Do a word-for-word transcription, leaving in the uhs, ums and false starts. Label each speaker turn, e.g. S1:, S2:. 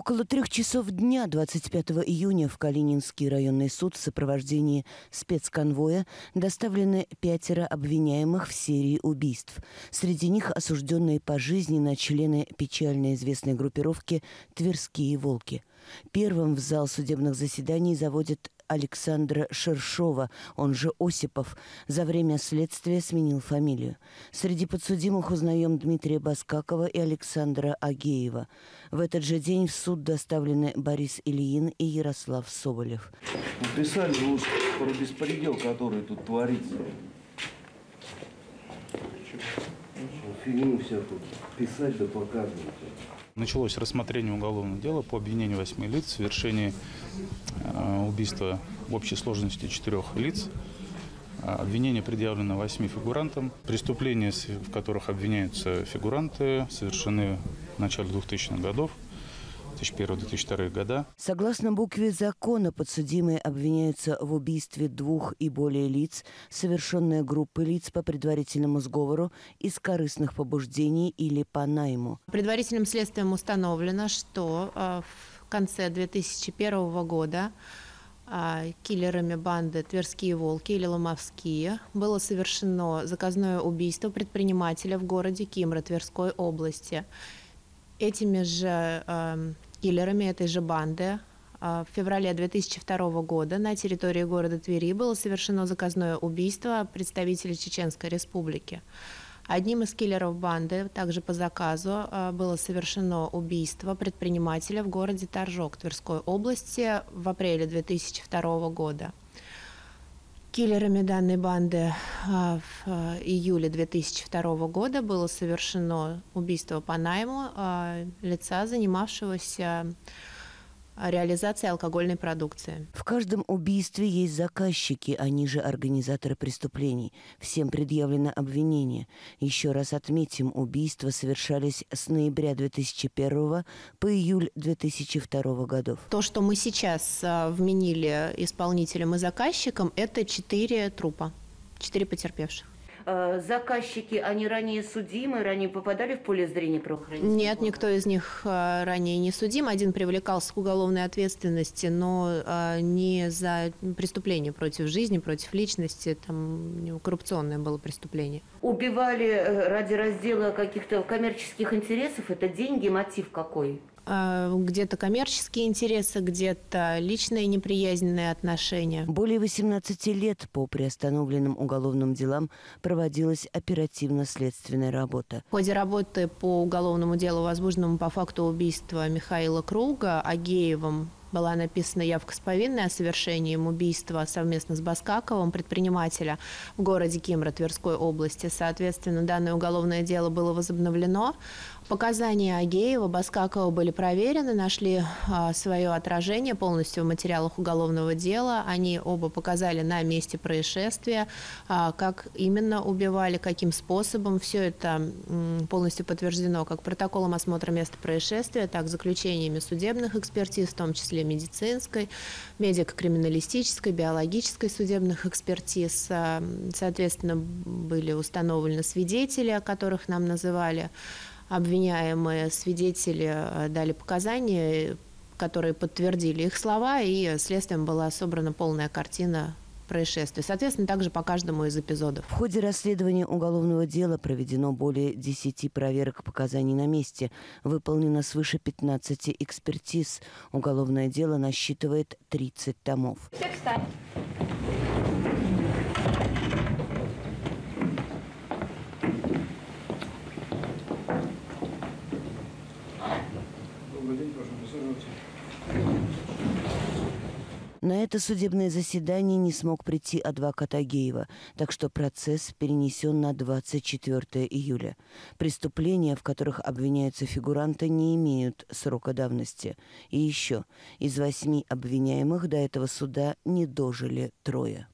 S1: Около трех часов дня двадцать пятого июня в Калининский районный суд в сопровождении спецконвоя доставлены пятеро обвиняемых в серии убийств. Среди них осужденные пожизненно члены печально известной группировки «Тверские волки». Первым в зал судебных заседаний заводят Александра Шершова, он же Осипов, за время следствия сменил фамилию. Среди подсудимых узнаем Дмитрия Баскакова и Александра Агеева. В этот же день в суд доставлены Борис Ильин и Ярослав Соболев.
S2: Написали уж про беспредел, который тут творится. Фигню всякую писать да показывать.
S3: Началось рассмотрение уголовного дела по обвинению восьми лиц в совершении э, убийства в общей сложности четырех лиц. Обвинение предъявлено восьми фигурантам. Преступления, в которых обвиняются фигуранты, совершены в начале двухтысячных годов. две тысячи первый — две тысячи второй года.
S1: Согласно букве закона, подсудимые обвиняются в убийстве двух и более лиц, совершенное группой лиц по предварительному сговору из корыстных побуждений или по найму.
S4: Предварительным следствием установлено, что в конце две тысячи первого года киллерами банды «Тверские волки» или «Ломовские» было совершено заказное убийство предпринимателя в городе Кимра Тверской области. Этими же э, киллерами этой же банды э, в феврале две тысячи второго года на территории города Твери было совершено заказное убийство представителя Чеченской Республики. Одним из киллеров банды, также по заказу, э, было совершено убийство предпринимателя в городе Торжок Тверской области в апреле две тысячи второго года. Киллерами данной банды в июле две тысячи второго года было совершено убийство по найму лица, занимавшегося реализацией алкогольной продукции.
S1: В каждом убийстве есть заказчики, они же организаторы преступлений. Всем предъявлено обвинение. Еще раз отметим, убийства совершались с ноября две тысячи первого по июль две тысячи второго годов.
S4: То, что мы сейчас вменили исполнителям и заказчикам, это четыре трупа, четыре потерпевших.
S1: Заказчики, они ранее судимы, ранее попадали в поле зрения правоохранительных?
S4: Нет, никто из них ранее не судим. Один привлекался к уголовной ответственности, но не за преступление против жизни, против личности. Там коррупционное было преступление.
S1: Убивали ради раздела каких-то коммерческих интересов? Это деньги, мотив какой?
S4: Где-то коммерческие интересы, где-то личные неприязненные отношения.
S1: Более восемнадцати лет по приостановленным уголовным делам проводилась оперативно-следственная работа.
S4: В ходе работы по уголовному делу, возбужденному по факту убийства Михаила Круга, Агеевым, была написана явка с повинной о совершении им убийства совместно с Баскаковым, предпринимателя в городе Кимра Тверской области. Соответственно, данное уголовное дело было возобновлено. Показания Агеева, Баскакова были проверены, нашли а, свое отражение полностью в материалах уголовного дела. Они оба показали на месте происшествия, а, как именно убивали, каким способом. Все это м, полностью подтверждено как протоколом осмотра места происшествия, так и заключениями судебных экспертиз, в том числе медицинской, медико-криминалистической, биологической судебных экспертиз. Соответственно, были установлены свидетели, которых нам называли. Обвиняемые свидетели дали показания, которые подтвердили их слова, и следствием была собрана полная картина происшествия. Соответственно, также по каждому из эпизодов.
S1: В ходе расследования уголовного дела проведено более десяти проверок показаний на месте. Выполнено свыше пятнадцати экспертиз. Уголовное дело насчитывает тридцать томов.
S5: Все встать.
S2: Добрый день, прошу присаживаться.
S1: На это судебное заседание не смог прийти адвокат Агеева, так что процесс перенесен на двадцать четвёртое июля. Преступления, в которых обвиняются фигуранты, не имеют срока давности. И еще, из восьми обвиняемых до этого суда не дожили трое.